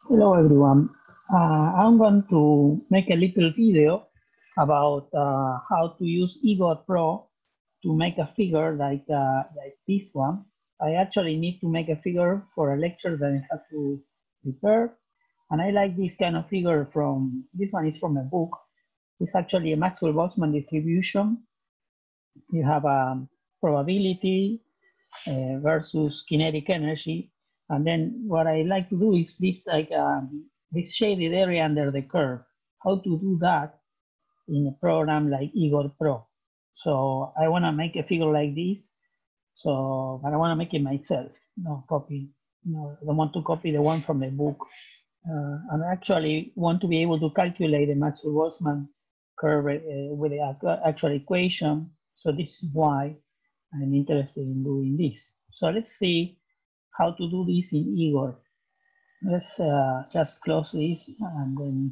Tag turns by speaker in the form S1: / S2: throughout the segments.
S1: Hello everyone. I'm going to make a little video about how to use Igor Pro to make a figure like this one. I actually need to make a figure for a lecture that I have to prepare. And I like this kind of figure this one is from a book. It's actually a Maxwell-Boltzmann distribution. You have a probability versus kinetic energy. And then what I like to do is this shaded area under the curve. How to do that in a program like Igor Pro. So I want to make a figure like this. But I want to make it myself. No copy. No, I don't want to copy the one from the book. And I actually want to be able to calculate the Maxwell-Boltzmann curve with the actual equation. So this is why I'm interested in doing this. So let's see how to do this in Igor. Let's just close this and then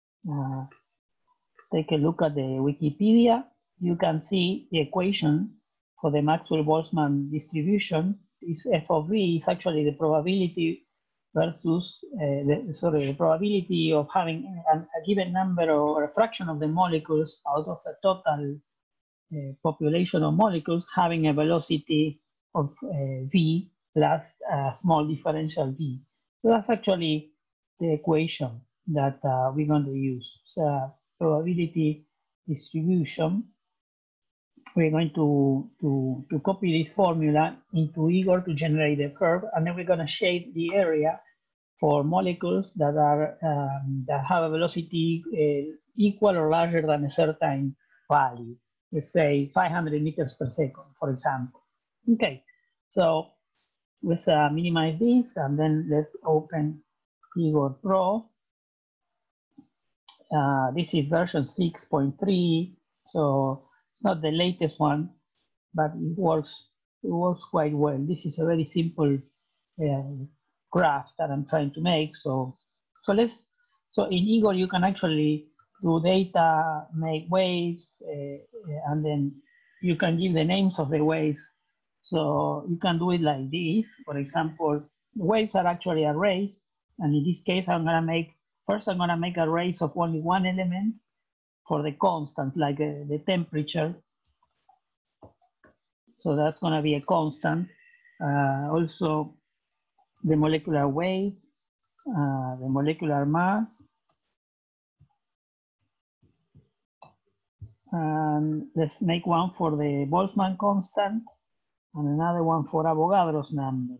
S1: take a look at the Wikipedia. You can see the equation for the Maxwell-Boltzmann distribution. This f of v is actually the probability versus the probability of having a given number or a fraction of the molecules out of a total population of molecules having a velocity of v plus a small differential v. So that's actually the equation that we're going to use. So probability distribution. We're going to copy this formula into Igor to generate the curve, and then we're going to shade the area for molecules that are that have a velocity equal or larger than a certain value. Let's say 500 meters per second, for example. Okay, so let's minimize this, and then let's open Igor Pro. This is version 6.3, so it's not the latest one, but it works quite well. This is a very simple graph that I'm trying to make. So in Igor you can actually do data, make waves, and then you can give the names of the waves. So you can do it like this. For example, waves are actually arrays, and in this case I'm gonna make arrays of only one element for the constants, like the temperature. So that's gonna be a constant. Also the molecular weight, the molecular mass, and let's make one for the Boltzmann constant and another one for Avogadro's number.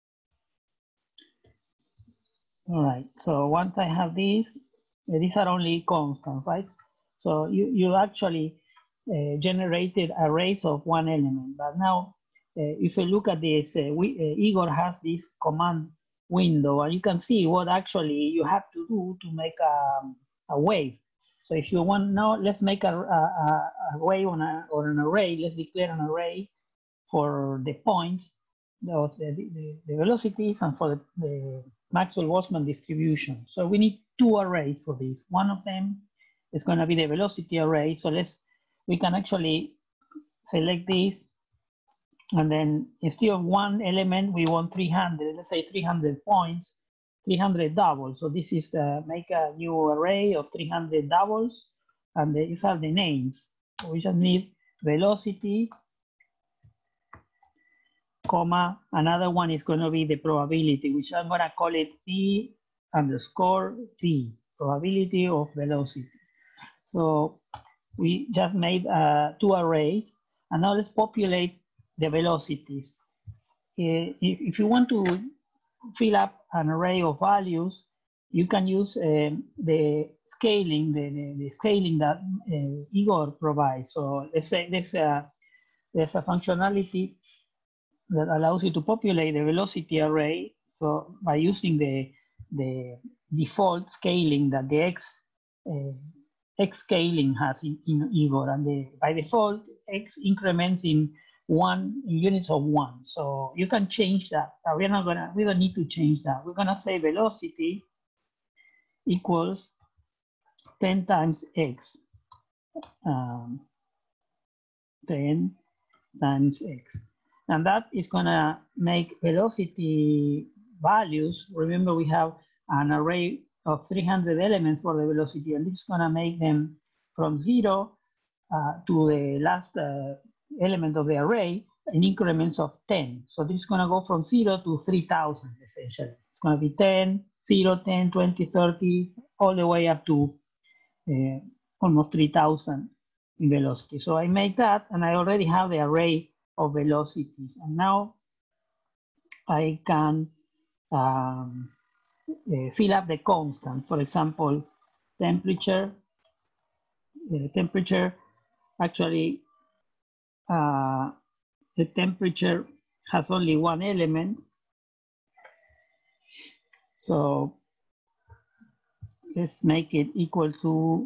S1: All right, so once I have these are only constants, right? So you actually generated arrays of one element, but now if you look at this, Igor has this command window, and you can see what actually you have to do to make a wave. So if you want now, let's make a wave or an array. Let's declare an array for the points of the velocities and for the Maxwell-Boltzmann distribution. So we need two arrays for this. One of them is going to be the velocity array. So we can actually select this, and then instead of one element, we want 300. Let's say 300 points, 300 doubles. So this is make a new array of 300 doubles, and you have the names. We just need velocity, comma, another one is going to be the probability, which I'm going to call it P underscore V, probability of velocity. So we just made two arrays, and now let's populate the velocities. If you want to fill up an array of values, you can use the scaling, the scaling that Igor provides. So let's say there's a functionality that allows you to populate the velocity array. So by using the default scaling that the X scaling has in Igor, and by default X increments in units of 1. So you can change that. We don't need to change that. We're gonna say velocity equals 10 times X. 10 times X. And that is gonna make velocity values. Remember, we have an array of 300 elements for the velocity, and this is going to make them from 0 to the last element of the array in increments of 10. So this is going to go from 0 to 3,000 essentially. It's going to be 10, 0, 10, 20, 30, all the way up to almost 3,000 in velocity. So I make that, and I already have the array of velocities. And now I can fill up the constant. For example, temperature. Temperature, actually, the temperature has only one element. So let's make it equal to,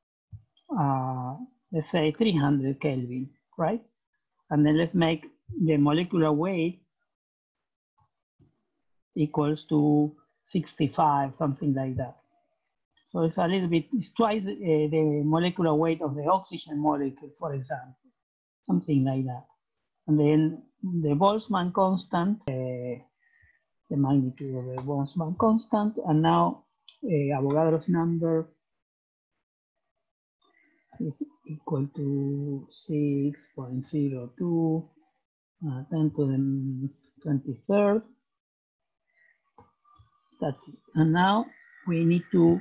S1: let's say 300 Kelvin, right? And then let's make the molecular weight equals to 65, something like that. So it's a little bit, it's twice the molecular weight of the oxygen molecule, for example, something like that. And then the Boltzmann constant, the magnitude of the Boltzmann constant, and now Avogadro's number is equal to 6.02 10 to the 23rd. That's it. And now we need to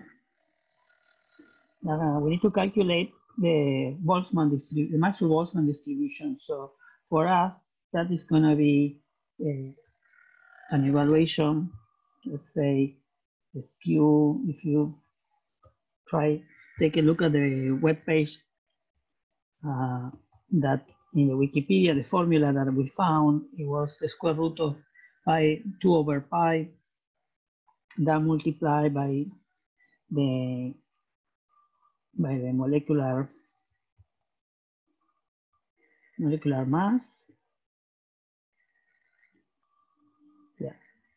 S1: calculate the Boltzmann distribution, the Maxwell-Boltzmann distribution. So for us, that is going to be an evaluation. Let's say SQ. If you take a look at the web page that in the Wikipedia, the formula that we found, it was the square root of pi 2 over pi, that multiplied by the molecular mass. Yeah.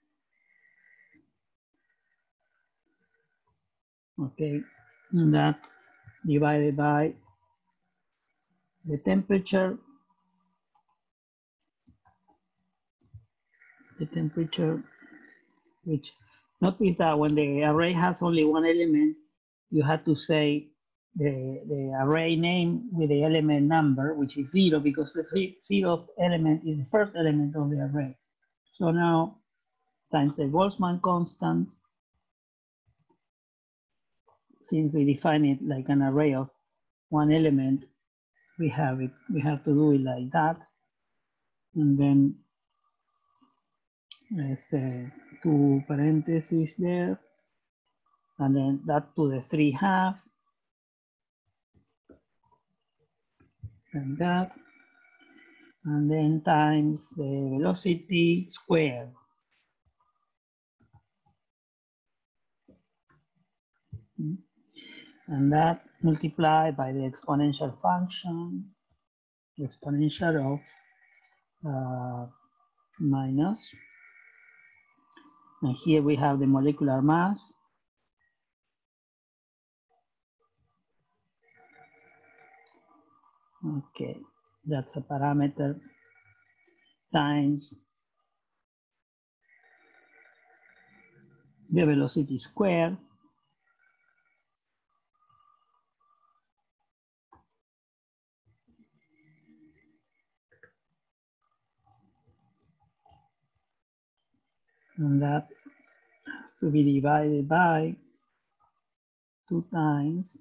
S1: Okay, and that divided by the temperature. Which notice that when the array has only one element, you have to say the array name with the element number, which is 0, because the 0th element is the first element of the array. So now times the Boltzmann constant, since we define it like an array of one element, we have to do it like that. And then let's say 2 parentheses there, and then that to the 3/2, and that, and then times the velocity squared. And that multiplied by the exponential function, the exponential of minus. And here we have the molecular mass. Okay, that's a parameter times the velocity squared. And that has to be divided by 2 times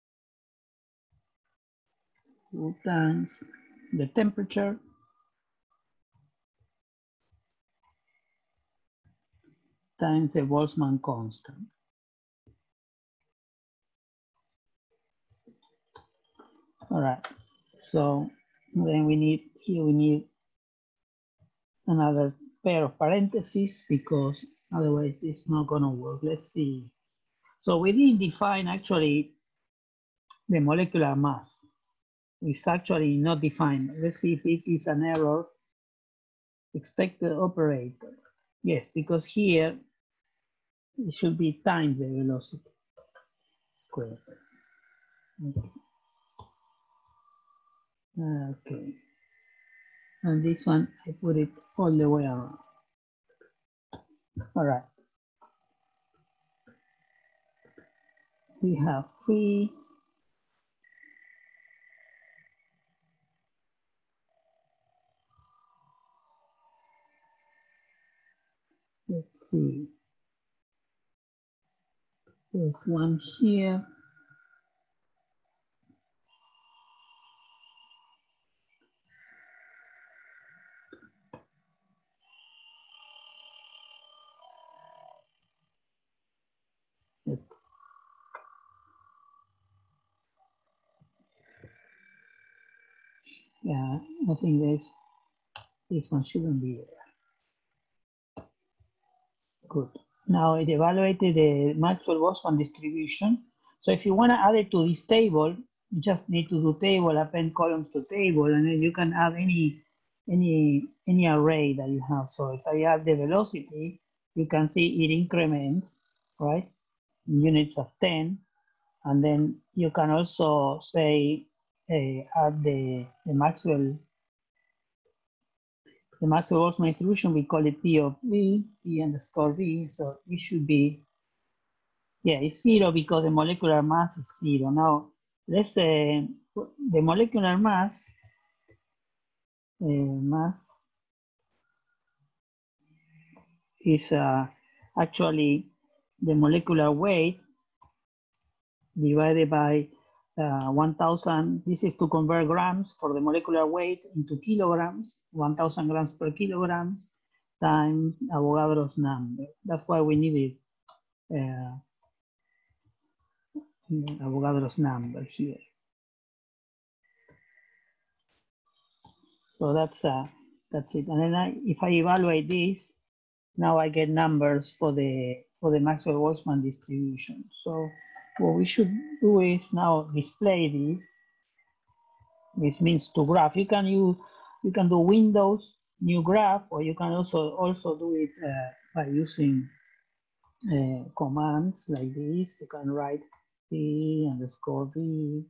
S1: the temperature times the Boltzmann constant. All right, so then we need another pair of parentheses, because otherwise it's not gonna work. Let's see. So we didn't define actually the molecular mass. It's actually not defined. Let's see if it is an error. Expected operator. Yes, because here it should be times the velocity squared. Okay. And this one, I put it all the way around. All right. we have 3. Let's see. There's one here. Yeah, I think this one shouldn't be there. Good. Now it evaluated the Maxwell-Boltzmann distribution. So if you want to add it to this table, you just need to do table, append columns to table, and then you can add any array that you have. So if I add the velocity, you can see it increments, right, in units of 10. And then you can also say add the Maxwell-Boltzmann distribution. We call it P of V, P underscore V. So it should be, yeah, it's 0 because the molecular mass is 0. Now let's say the molecular mass is actually the molecular weight divided by 1,000. This is to convert grams for the molecular weight into kilograms, 1,000 grams per kilograms times Avogadro's number. That's why we needed Avogadro's number here. So that's it. And then if I evaluate this, now I get numbers for the Maxwell-Boltzmann distribution. So what we should do is now display this. This means to graph. You can do Windows new graph, or you can also do it by using commands like this. You can write P underscore V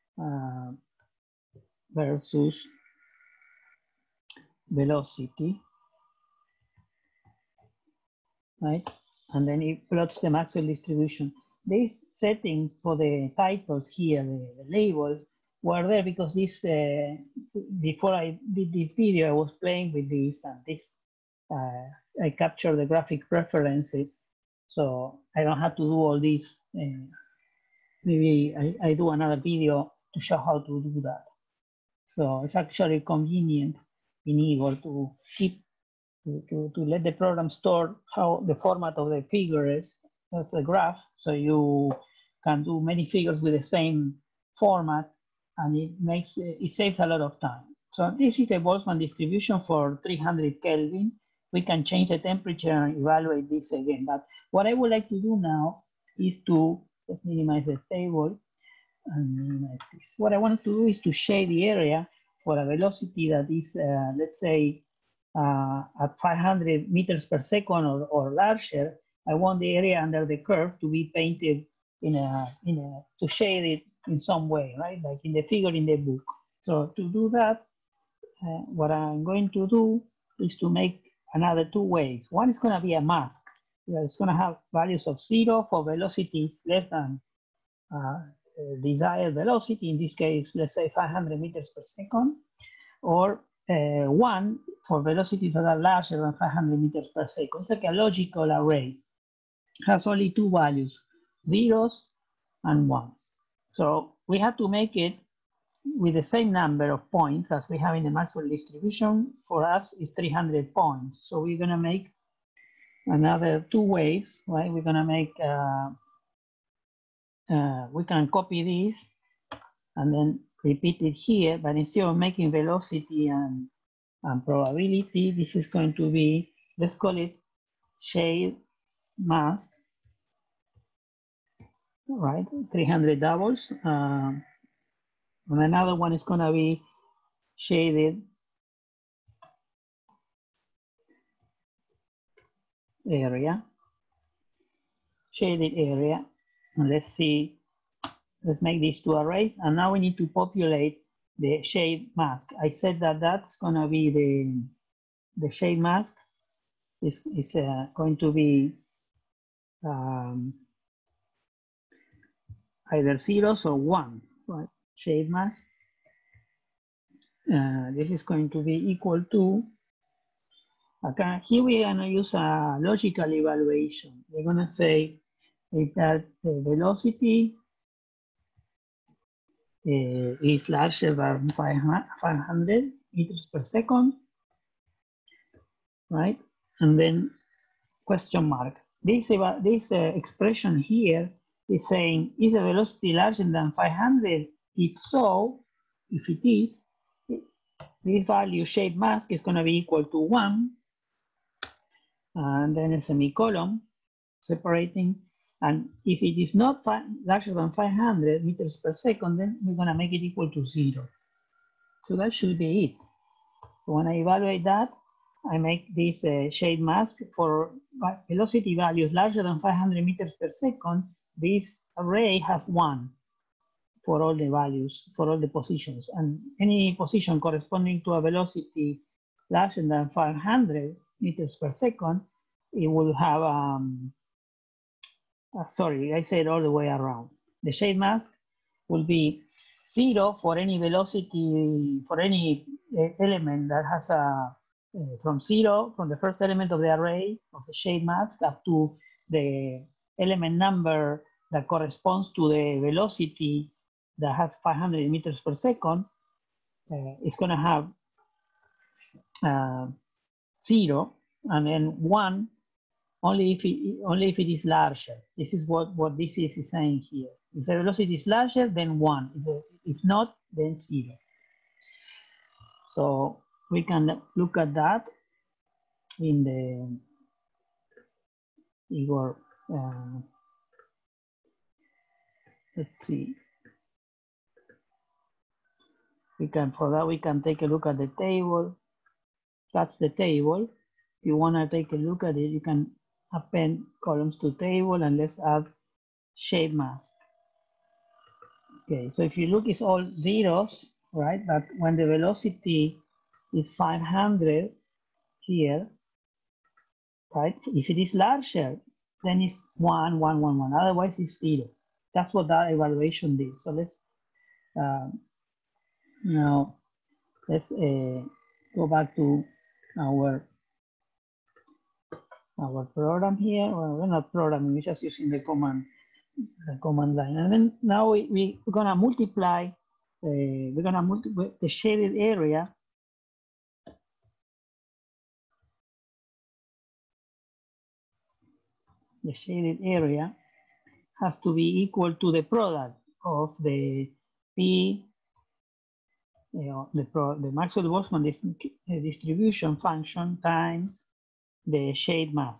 S1: versus velocity, right? And then it plots the Maxwell distribution. These settings for the titles here, the labels, were there because this before I did this video, I was playing with this, and this I captured the graphic preferences, so I don't have to do all this. Maybe I do another video to show how to do that. So it's actually convenient in Igor to keep to let the program store how the format of the figure is of the graph, so you can do many figures with the same format, and it saves a lot of time. So this is the Boltzmann distribution for 300 Kelvin. We can change the temperature and evaluate this again. But what I would like to do now is let's minimize the table and minimize this. What I want to do is to shade the area for a velocity that is, let's say, at 500 meters per second or larger. I want the area under the curve to be painted to shade it in some way, right? Like in the figure in the book. So to do that, what I'm going to do is to make another 2 waves. One is going to be a mask. It's going to have values of 0 for velocities less than desired velocity. In this case, let's say 500 meters per second, or 1 for velocities that are larger than 500 meters per second. It's like a logical array. It has only 2 values, zeros and ones. So we have to make it with the same number of points as we have in the Maxwell distribution. For us, is 300 points. So we're going to make another 2 waves, right? We're going to make, we can copy this and then repeat it here, but instead of making velocity and probability, this is going to be, let's call it shade mask, right? 300 doubles. And another one is going to be shaded area. Shaded area. And let's see, let's make these 2 arrays. And now we need to populate the shade mask. I said that that's going to be the shade mask. Is going to be either zeros or one, right? Shade mask. This is going to be equal to, okay, here we're gonna use a logical evaluation. We're gonna say that the velocity is larger than 500 meters per second, right? And then question mark. This expression here is saying, is the velocity larger than 500? If so, if it is, this value shade mask is going to be equal to 1, and then a semicolon separating. And if it is not larger than 500 meters per second, then we're going to make it equal to 0. So that should be it. So when I evaluate that, I make this shade mask for velocity values larger than 500 meters per second. This array has 1 for all the values, for all the positions. And any position corresponding to a velocity larger than 500 meters per second, it will have, sorry, I said all the way around. The shade mask will be 0 for any velocity, for any element that has a, from 0, from the first element of the array of the shade mask up to the element number that corresponds to the velocity that has 500 meters per second. It's going to have 0 and then 1 only if it is larger. This is what this is saying here. If the velocity is larger, then 1. If not, then 0. So we can look at that in the Igor. Let's see. For that we can take a look at the table. That's the table. If you want to take a look at it, you can append columns to table, and let's add shade mask. Okay, so if you look, it's all zeros, right? But when the velocity is 500 here, right? If it is larger, then it's 1, 1, 1, 1. Otherwise, it's 0. That's what that evaluation did. So let's now let's go back to our program here. Well, we're not programming, we're just using the command line. And then now we're gonna multiply. We're gonna multiply the shaded area. The shaded area has to be equal to the product of the P, the Maxwell-Boltzmann distribution function times the shade mask.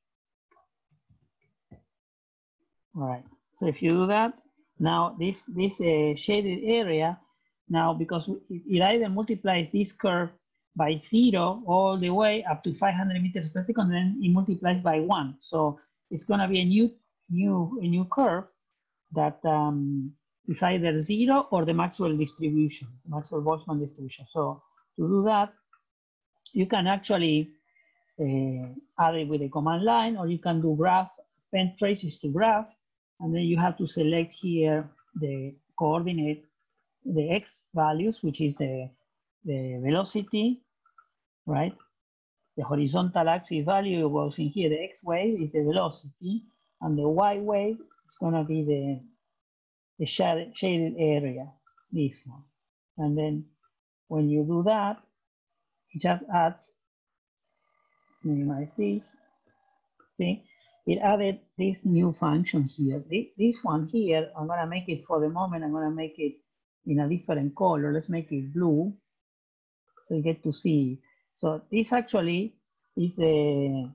S1: All right. So if you do that, now this shaded area, now because it either multiplies this curve by 0 all the way up to 500 meters per second, then it multiplies by 1. So it's going to be a new curve that is either 0 or the Maxwell distribution, Maxwell-Boltzmann distribution. So to do that, you can actually add it with a command line, or you can do graph, append traces to graph, and then you have to select here the coordinate, the x values, which is the velocity, right? The horizontal axis value goes in here. The x wave is the velocity, and the y wave is going to be the shaded area, this one. And then when you do that, it just adds, let's minimize this, see? It added this new function here. This one here, I'm gonna make it for the moment, I'm gonna make it in a different color. Let's make it blue, so you get to see. So this actually is the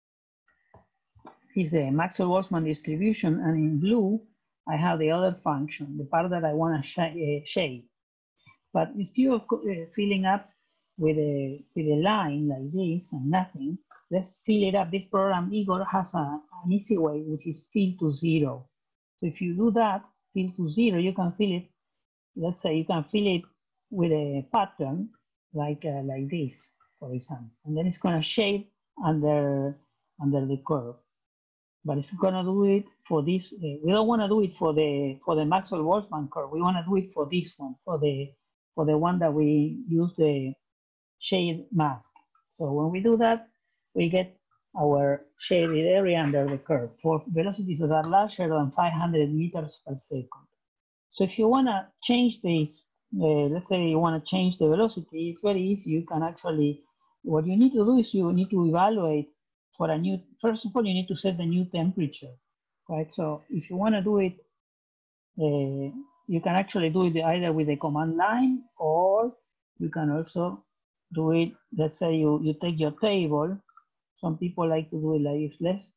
S1: Maxwell-Boltzmann distribution, and in blue, I have the other function, the part that I wanna shade. But instead of filling up with a line like this and nothing, let's fill it up. This program, Igor, has an easy way, which is fill to 0. So if you do that, fill to 0, you can fill it. Let's say you can fill it with a pattern like this, for example, and then it's going to shade under the curve. but it's gonna do it for this. We don't want to do it for the Maxwell-Boltzmann curve. We want to do it for this one, for the one that we use the shade mask. So when we do that, we get our shaded area under the curve for velocities that are larger than 500 meters per second. So if you want to change this, let's say you want to change the velocity, it's very easy. You can actually, what you need to do is you need to evaluate for a new, first of all, you need to set the new temperature, right? So if you want to do it, you can actually do it either with the command line, or you can also do it, let's say you take your table. Some people like to do it like this. Let's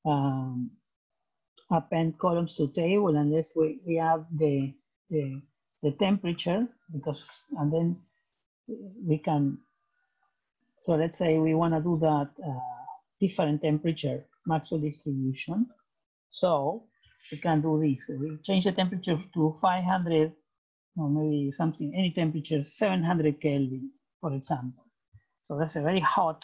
S1: append columns to table, and this we have the temperature, because, and then we can, so let's say we want to do that different temperature Maxwell distribution. So we can do this. We change the temperature to 500, or maybe something, any temperature, 700 Kelvin, for example. So that's a very hot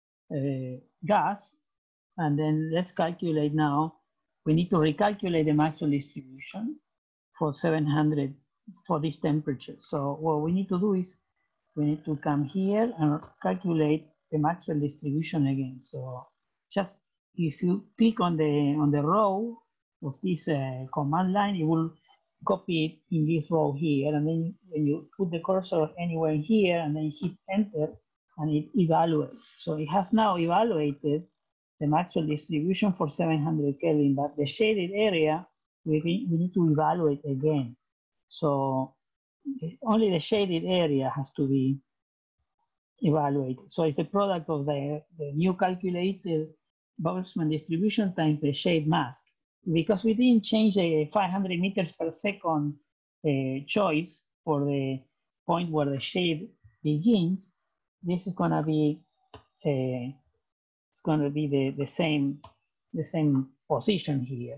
S1: gas. And then let's calculate now. We need to recalculate the Maxwell distribution for 700 for this temperature. So what we need to do is we need to come here and calculate the Maxwell distribution again. So just if you click on the row of this command line, it will copy it in this row here, and then when you put the cursor anywhere here and then hit enter, and it evaluates. So it has now evaluated the Maxwell distribution for 700 Kelvin, but the shaded area we need to evaluate again. So only the shaded area has to be evaluated. So it's the product of the new calculated Boltzmann distribution times the shade mask. Because we didn't change the 500 meters per second choice for the point where the shade begins, this is going to be it's going to be the same position here.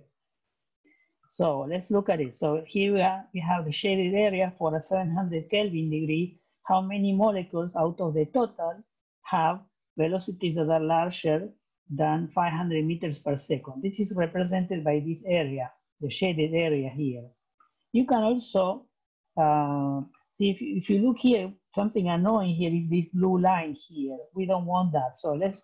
S1: So let's look at it. So here we have the shaded area for a 700 Kelvin degree. How many molecules out of the total have velocities that are larger than 500 meters per second? This is represented by this area, the shaded area here. You can also see if you look here, something annoying here is this blue line here. We don't want that. So let's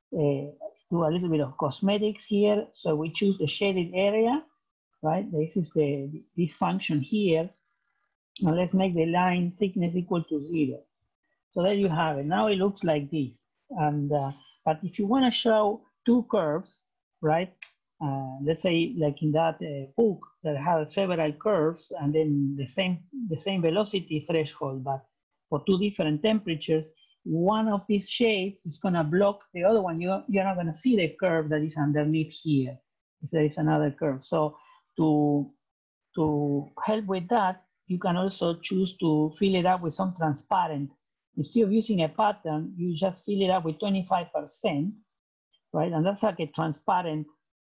S1: do a little bit of cosmetics here. So we choose the shaded area, right? This is this function here. Now let's make the line thickness equal to 0. So there you have it. Now it looks like this. And but if you want to show two curves, right? Let's say like in that book that has several curves and then the same velocity threshold, but for two different temperatures, one of these shades is going to block the other one. You're not going to see the curve that is underneath here if there is another curve. So to help with that, you can also choose to fill it up with some transparent. Instead of using a pattern, you just fill it up with 25%, right? And that's like a transparent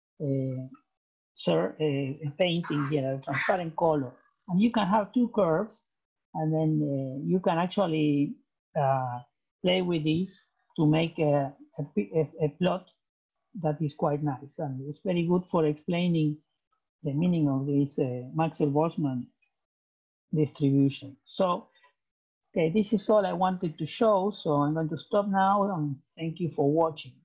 S1: painting here, a transparent color. And you can have two curves, and then you can actually play with these to make a plot that is quite nice. And it's very good for explaining the meaning of this Maxwell-Boltzmann distribution. So, okay, this is all I wanted to show. So I'm going to stop now, and thank you for watching.